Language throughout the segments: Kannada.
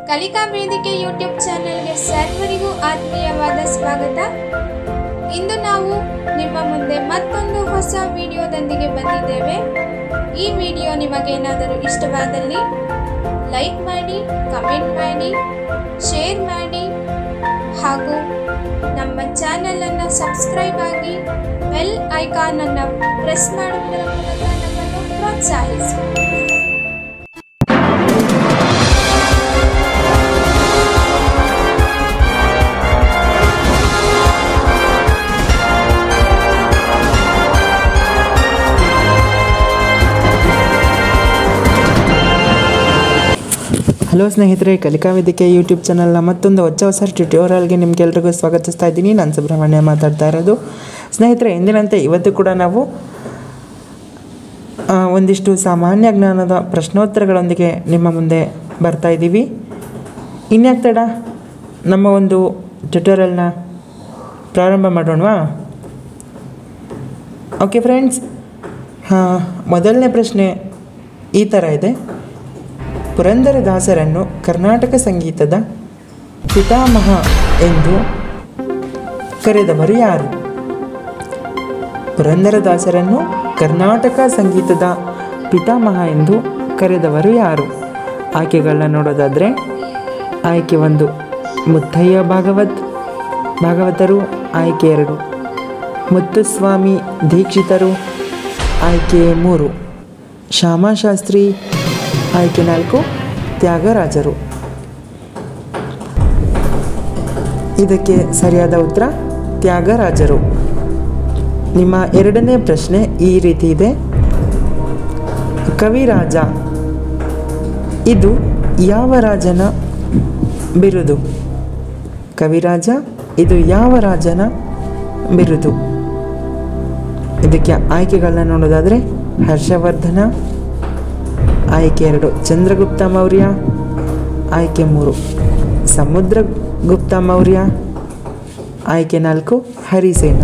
ಕಲಿಕಾ ವೇದಿಕೆ ಯೂಟ್ಯೂಬ್ ಚಾನೆಲ್ಗೆ ಸರ್ವರಿಗೂ ಆತ್ಮೀಯವಾದ ಸ್ವಾಗತ. ಇಂದು ನಾವು ನಿಮ್ಮ ಮುಂದೆ ಮತ್ತೊಂದು ಹೊಸ ವಿಡಿಯೋದೊಂದಿಗೆ ಬಂದಿದ್ದೇವೆ. ಈ ವಿಡಿಯೋ ನಿಮಗೇನಾದರೂ ಇಷ್ಟವಾದಲ್ಲಿ ಲೈಕ್ ಮಾಡಿ, ಕಮೆಂಟ್ ಮಾಡಿ, ಶೇರ್ ಮಾಡಿ ಹಾಗೂ ನಮ್ಮ ಚಾನೆಲನ್ನು ಸಬ್ಸ್ಕ್ರೈಬ್ ಆಗಿ ಬೆಲ್ ಐಕಾನ್ ಅನ್ನು ಪ್ರೆಸ್ ಮಾಡುವುದರ ಮೂಲಕ ನಮ್ಮನ್ನು ಪ್ರೋತ್ಸಾಹಿಸಿ. ಹಲೋ ಸ್ನೇಹಿತರೆ, ಕಲಿಕಾ ವೇದಿಕೆ ಯೂಟ್ಯೂಬ್ ಚಾನಲ್ನ ಮತ್ತೊಂದು ಹೊಸ ಟ್ಯುಟೋರಿಯಲ್ಗೆ ನಿಮಗೆಲ್ರಿಗೂ ಸ್ವಾಗತಿಸ್ತಾ ಇದ್ದೀನಿ. ನಾನು ಸುಬ್ರಹ್ಮಣ್ಯ ಮಾತಾಡ್ತಾ ಇರೋದು. ಸ್ನೇಹಿತರೆ, ಎಂದಿನಂತೆ ಇವತ್ತು ಕೂಡ ನಾವು ಒಂದಿಷ್ಟು ಸಾಮಾನ್ಯ ಜ್ಞಾನದ ಪ್ರಶ್ನೋತ್ತರಗಳೊಂದಿಗೆ ನಿಮ್ಮ ಮುಂದೆ ಬರ್ತಾ ಇದ್ದೀವಿ. ಇನ್ಯಾಕೆ ತಡ, ನಮ್ಮ ಒಂದು ಟ್ಯುಟೋರಿಯಲ್ನ ಪ್ರಾರಂಭ ಮಾಡೋಣವಾ? ಓಕೆ ಫ್ರೆಂಡ್ಸ್, ಮೊದಲನೇ ಪ್ರಶ್ನೆ ಈ ಥರ ಇದೆ. ಪುರಂದರದಾಸರನ್ನು ಕರ್ನಾಟಕ ಸಂಗೀತದ ಪಿತಾಮಹ ಎಂದು ಕರೆದವರು ಯಾರು? ಪುರಂದರದಾಸರನ್ನು ಕರ್ನಾಟಕ ಸಂಗೀತದ ಪಿತಾಮಹ ಎಂದು ಕರೆದವರು ಯಾರು? ಆಯ್ಕೆಗಳನ್ನ ನೋಡೋದಾದರೆ, ಆಯ್ಕೆ 1 ಮುತ್ತಯ್ಯ ಭಾಗವತರು, ಆಯ್ಕೆ 2 ಮುತ್ತುಸ್ವಾಮಿ ದೀಕ್ಷಿತರು, ಆಯ್ಕೆ 3 ಶ್ಯಾಮಶಾಸ್ತ್ರಿ, ಆಯ್ಕೆ 4 ತ್ಯಾಗರಾಜರು. ಇದಕ್ಕೆ ಸರಿಯಾದ ಉತ್ತರ ತ್ಯಾಗರಾಜರು. ನಿಮ್ಮ ಎರಡನೇ ಪ್ರಶ್ನೆ ಈ ರೀತಿ ಇದೆ. ಕವಿರಾಜ ಇದು ಯಾವ ರಾಜನ ಬಿರುದು? ಕವಿರಾಜ ಇದು ಯಾವ ರಾಜನ ಬಿರುದು? ಇದಕ್ಕೆ ಆಯ್ಕೆಗಳನ್ನ ನೋಡೋದಾದರೆ, ಹರ್ಷವರ್ಧನ, ಆಯ್ಕೆ 2 ಚಂದ್ರಗುಪ್ತ ಮೌರ್ಯ, ಆಯ್ಕೆ 3 ಸಮುದ್ರಗುಪ್ತ ಮೌರ್ಯ, ಆಯ್ಕೆ 4 ಹರಿಸೇನ.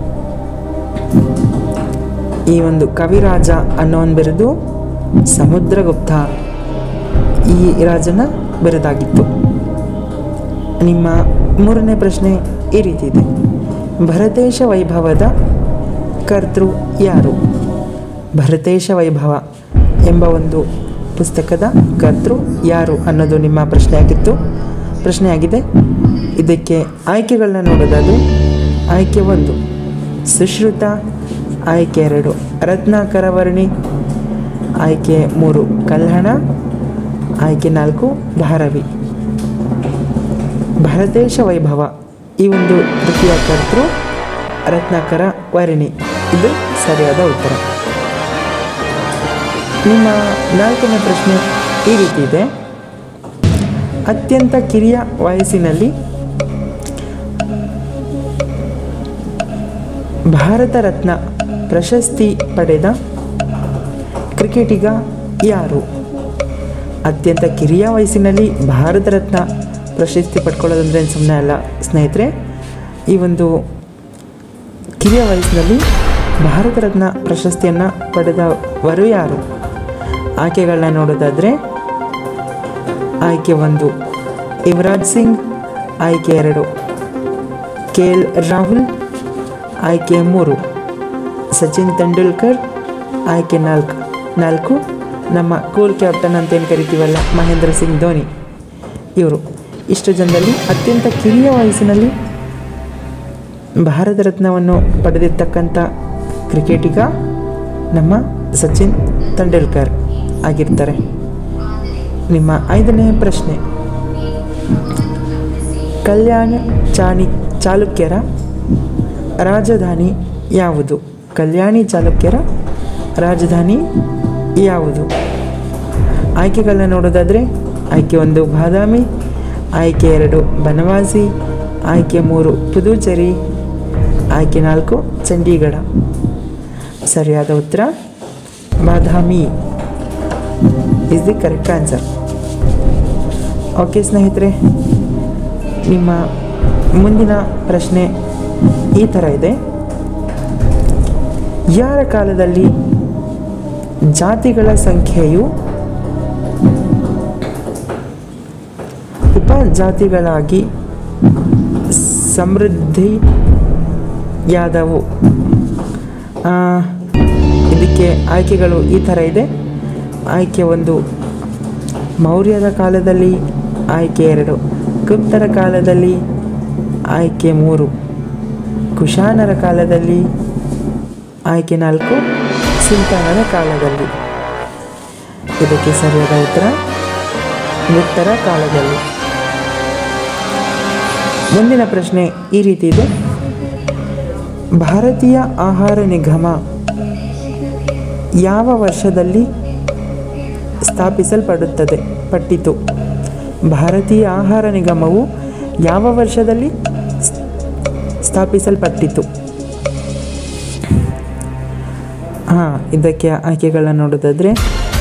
ಈ ಒಂದು ಕವಿರಾಜ ಅನ್ನೋ ಒಂದು ಬಿರುದು ಸಮುದ್ರಗುಪ್ತ ಈ ರಾಜನ ಬಿರುದಾಗಿತ್ತು. ನಿಮ್ಮ ಮೂರನೇ ಪ್ರಶ್ನೆ ಈ ರೀತಿ ಇದೆ. ಭರತೇಶ ವೈಭವದ ಕರ್ತೃ ಯಾರು? ಭರತೇಶ ವೈಭವ ಎಂಬ ಒಂದು ಪುಸ್ತಕದ ಕರ್ತೃ ಯಾರು ಅನ್ನೋದು ನಿಮ್ಮ ಪ್ರಶ್ನೆಯಾಗಿದೆ. ಇದಕ್ಕೆ ಆಯ್ಕೆಗಳನ್ನ ನೋಡೋದಾದರೆ, ಆಯ್ಕೆ 1 ಸುಶ್ರುತ, ಆಯ್ಕೆ 2 ರತ್ನಾಕರವರ್ಣಿ, ಆಯ್ಕೆ 3 ಕಲ್ಹಣ, ಆಯ್ಕೆ 4 ಭಾರವಿ. ಭರತೇಶ ವೈಭವ ಈ ಒಂದು ಕೃತಿಯ ಕರ್ತೃ ರತ್ನಾಕರ ವರ್ಣಿ. ಇದು ಸರಿಯಾದ ಉತ್ತರ. ನಿಮ್ಮ ನಾಲ್ಕನೇ ಪ್ರಶ್ನೆ ಈ ರೀತಿ ಇದೆ. ಅತ್ಯಂತ ಕಿರಿಯ ವಯಸ್ಸಿನಲ್ಲಿ ಭಾರತ ರತ್ನ ಪ್ರಶಸ್ತಿ ಪಡೆದ ಕ್ರಿಕೆಟಿಗ ಯಾರು? ಅತ್ಯಂತ ಕಿರಿಯ ವಯಸ್ಸಿನಲ್ಲಿ ಭಾರತ ರತ್ನ ಪ್ರಶಸ್ತಿ ಪಡ್ಕೊಳ್ಳೋದಂದ್ರೆ ಸುಮ್ಮನೆ ಅಲ್ಲ ಸ್ನೇಹಿತರೆ. ಈ ಒಂದು ಕಿರಿಯ ವಯಸ್ಸಿನಲ್ಲಿ ಭಾರತ ರತ್ನ ಪ್ರಶಸ್ತಿಯನ್ನು ಪಡೆದವರು ಯಾರು? ಆಯ್ಕೆಗಳನ್ನ ನೋಡೋದಾದರೆ, ಆಯ್ಕೆ 1 ಯುವರಾಜ್ ಸಿಂಗ್, ಆಯ್ಕೆ 2 KL ರಾಹುಲ್, ಆಯ್ಕೆ 3 ಸಚಿನ್ ತೆಂಡೂಲ್ಕರ್, ಆಯ್ಕೆ 4 ನಮ್ಮ ಕೂಲ್ ಕ್ಯಾಪ್ಟನ್ ಅಂತೇನು ಕರಿತೀವಲ್ಲ ಮಹೇಂದ್ರ ಸಿಂಗ್ ಧೋನಿ. ಇವರು ಇಷ್ಟು ಜನರಲ್ಲಿ ಅತ್ಯಂತ ಕಿರಿಯ ವಯಸ್ಸಿನಲ್ಲಿ ಭಾರತ ರತ್ನವನ್ನು ಪಡೆದಿರ್ತಕ್ಕಂಥ ಕ್ರಿಕೆಟಿಗ ನಮ್ಮ ಸಚಿನ್ ತೆಂಡೂಲ್ಕರ್ ಆಗಿರ್ತಾರೆ. ನಿಮ್ಮ ಐದನೇ ಪ್ರಶ್ನೆ, ಕಲ್ಯಾಣ ಚಾಲುಕ್ಯರ ರಾಜಧಾನಿ ಯಾವುದು? ಕಲ್ಯಾಣಿ ಚಾಲುಕ್ಯರ ರಾಜಧಾನಿ ಯಾವುದು? ಆಯ್ಕೆಗಳನ್ನ ನೋಡೋದಾದರೆ, ಆಯ್ಕೆ 1 ಬಾದಾಮಿ, ಆಯ್ಕೆ 2 ಬನವಾಸಿ, ಆಯ್ಕೆ 3 ಪುದುಚೇರಿ, ಆಯ್ಕೆ 4 ಚಂಡೀಗಢ. ಸರಿಯಾದ ಉತ್ತರ Badami is the correct answer. Okay ಸ್ನೇಹಿತರೆ, ನಿಮ್ಮ ಮುಂದಿನ ಪ್ರಶ್ನೆ ಈ ಥರ ಇದೆ. ಯಾರ ಕಾಲದಲ್ಲಿ ಜಾತಿಗಳ ಸಂಖ್ಯೆಯು ಉಪಜಾತಿಗಳಾಗಿ ಸಮೃದ್ಧಿಯಾದವು. ಇದಕ್ಕೆ ಆಯ್ಕೆಗಳು ಈ ಥರ ಇದೆ. ಆಯ್ಕೆ 1 ಮೌರ್ಯರ ಕಾಲದಲ್ಲಿ, ಆಯ್ಕೆ 2 ಗುಪ್ತರ ಕಾಲದಲ್ಲಿ, ಆಯ್ಕೆ 3 ಕುಶಾನರ ಕಾಲದಲ್ಲಿ, ಆಯ್ಕೆ 4 ಸುಲ್ತಾನರ ಕಾಲದಲ್ಲಿ. ಇದಕ್ಕೆ ಸರಿಯಾದ ಉತ್ತರ ಗುಪ್ತರ ಕಾಲದಲ್ಲಿ. ಮುಂದಿನ ಪ್ರಶ್ನೆ ಈ ರೀತಿ ಇದೆ. ಭಾರತೀಯ ಆಹಾರ ನಿಗಮ ಯಾವ ವರ್ಷದಲ್ಲಿ ಪಟ್ಟಿತು? ಭಾರತೀಯ ಆಹಾರ ನಿಗಮವು ಯಾವ ವರ್ಷದಲ್ಲಿ ಸ್ಥಾಪಿಸಲ್ಪಟ್ಟಿತು? ಇದಕ್ಕೆ ಆಯ್ಕೆಗಳನ್ನು ನೋಡೋದಾದರೆ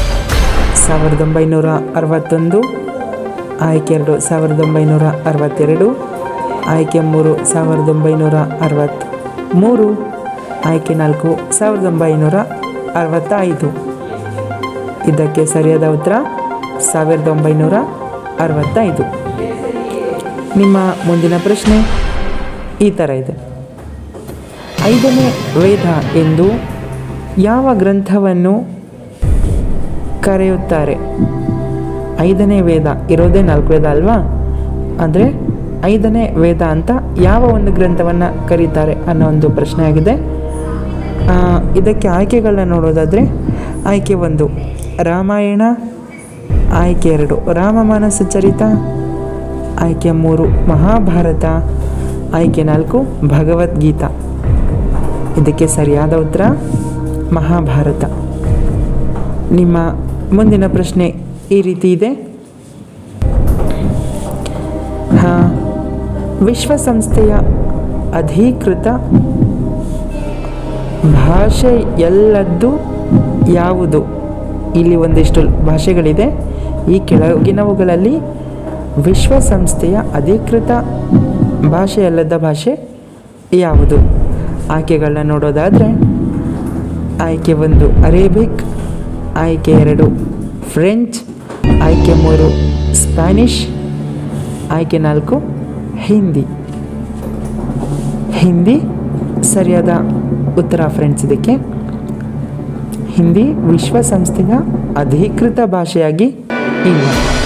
1961, ಆಯ್ಕೆ 2 1962, ಆಯ್ಕೆ 3 1963, ಆಯ್ಕೆ 4 1965. ಇದಕ್ಕೆ ಸರಿಯಾದ ಉತ್ತರ 1965. ನಿಮ್ಮ ಮುಂದಿನ ಪ್ರಶ್ನೆ ಈ ಥರ ಇದೆ. 5ನೇ ವೇದ ಎಂದು ಯಾವ ಗ್ರಂಥವನ್ನು ಕರೆಯುತ್ತಾರೆ? 5ನೇ ವೇದ ಇರೋದೇ 4 ವೇದ ಅಲ್ವಾ? ಅಂದರೆ 5ನೇ ವೇದ ಅಂತ ಯಾವ ಒಂದು ಗ್ರಂಥವನ್ನು ಕರೀತಾರೆ ಅನ್ನೋ ಒಂದು ಪ್ರಶ್ನೆ ಆಗಿದೆ. ಇದಕ್ಕೆ ಆಯ್ಕೆಗಳನ್ನ ನೋಡೋದಾದರೆ ಆಯ್ಕೆ 1 ರಾಮಾಯಣ, ಆಯ್ಕೆ 2 ರಾಮಮಾನಸ ಚರಿತ, ಆಯ್ಕೆ 3 ಮಹಾಭಾರತ, ಆಯ್ಕೆ 4 ಭಗವದ್ಗೀತಾ. ಇದಕ್ಕೆ ಸರಿಯಾದ ಉತ್ತರ ಮಹಾಭಾರತ. ನಿಮ್ಮ ಮುಂದಿನ ಪ್ರಶ್ನೆ ಈ ರೀತಿ ಇದೆ. ವಿಶ್ವಸಂಸ್ಥೆಯ ಅಧಿಕೃತ ಭಾಷೆಯಲ್ಲದ್ದು ಯಾವುದು? ಇಲ್ಲಿ ಒಂದಿಷ್ಟು ಭಾಷೆಗಳಿದೆ. ಈ ಕೆಳಗಿನವುಗಳಲ್ಲಿ ವಿಶ್ವಸಂಸ್ಥೆಯ ಅಧಿಕೃತ ಭಾಷೆಯಲ್ಲದ ಭಾಷೆ ಯಾವುದು? ಆಯ್ಕೆಗಳನ್ನ ನೋಡೋದಾದರೆ ಆಯ್ಕೆ 1 ಅರೇಬಿಕ್, ಆಯ್ಕೆ 2 ಫ್ರೆಂಚ್, ಆಯ್ಕೆ 3 ಸ್ಪ್ಯಾನಿಷ್, ಆಯ್ಕೆ 4 ಹಿಂದಿ. ಹಿಂದಿ ಸರಿಯಾದ ಉತ್ತರ ಫ್ರೆಂಡ್ಸ್. ಇದಕ್ಕೆ ಹಿಂದಿ ವಿಶ್ವಸಂಸ್ಥೆಯ ಅಧಿಕೃತ ಭಾಷೆಯಾಗಿ ಇಲ್ಲ.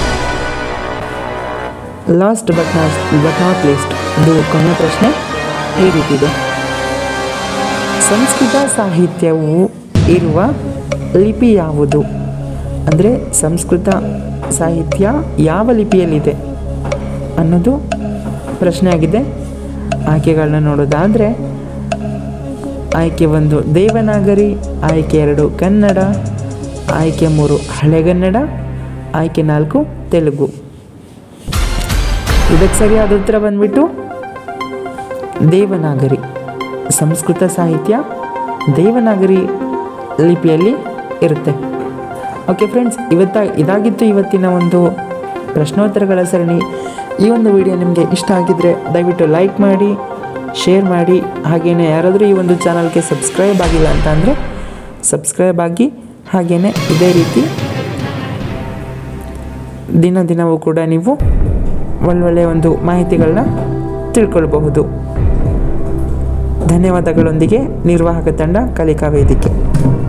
ಲಾಸ್ಟ್ ಬಟ್ ನಾಟ್ ಲೀಸ್ಟ್ ಇದು ಕೊನೆಯ ಪ್ರಶ್ನೆ ಈ ರೀತಿ ಇದೆ. ಸಂಸ್ಕೃತ ಸಾಹಿತ್ಯವು ಇರುವ ಲಿಪಿ ಯಾವುದು? ಅಂದರೆ ಸಂಸ್ಕೃತ ಸಾಹಿತ್ಯ ಯಾವ ಲಿಪಿಯಲ್ಲಿದೆ ಅನ್ನೋದು ಪ್ರಶ್ನೆ ಆಗಿದೆ. ಆಯ್ಕೆಗಳನ್ನ ನೋಡೋದಾದರೆ ಆಯ್ಕೆ 1 ದೇವನಾಗರಿ, ಆಯ್ಕೆ 2 ಕನ್ನಡ, ಆಯ್ಕೆ 3 ಹಳೆಗನ್ನಡ, ಆಯ್ಕೆ 4 ತೆಲುಗು. ಇದಕ್ಕೆ ಸರಿಯಾದ ಉತ್ತರ ಬಂದ್ಬಿಟ್ಟು ದೇವನಾಗರಿ. ಸಂಸ್ಕೃತ ಸಾಹಿತ್ಯ ದೇವನಾಗರಿ ಲಿಪಿಯಲ್ಲಿ ಇರುತ್ತೆ. ಓಕೆ ಫ್ರೆಂಡ್ಸ್, ಇದಾಗಿತ್ತು ಇವತ್ತಿನ ಒಂದು ಪ್ರಶ್ನೋತ್ತರಗಳ ಸರಣಿ. ಈ ಒಂದು ವಿಡಿಯೋ ನಿಮಗೆ ಇಷ್ಟ ಆಗಿದ್ದರೆ ದಯವಿಟ್ಟು ಲೈಕ್ ಮಾಡಿ, ಶೇರ್ ಮಾಡಿ. ಹಾಗೆಯೇ ಯಾರಾದರೂ ಈ ಒಂದು ಚಾನಲ್ಗೆ ಸಬ್ಸ್ಕ್ರೈಬ್ ಆಗಿಲ್ಲ ಅಂತ ಅಂದರೆ ಸಬ್ಸ್ಕ್ರೈಬ್ ಆಗಿ. ಹಾಗೆಯೇ ಇದೇ ರೀತಿ ದಿನವೂ ಕೂಡ ನೀವು ಒಳ್ಳೊಳ್ಳೆಯ ಒಂದು ಮಾಹಿತಿಗಳನ್ನ ತಿಳ್ಕೊಳ್ಬಹುದು. ಧನ್ಯವಾದಗಳೊಂದಿಗೆ ನಿರ್ವಾಹಕ ತಂಡ ಕಲಿಕಾ ವೇದಿಕೆ.